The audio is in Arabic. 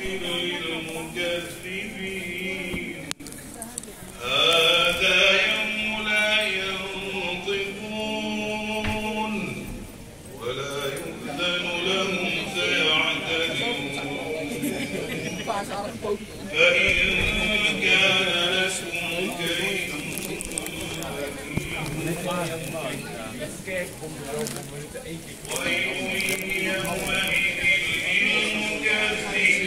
للمكذبين هذا يوم لا ينطقون ولا يؤذن لهم فيعتذرون فإن كان لكم كيد ويل يومئذ للمكذبين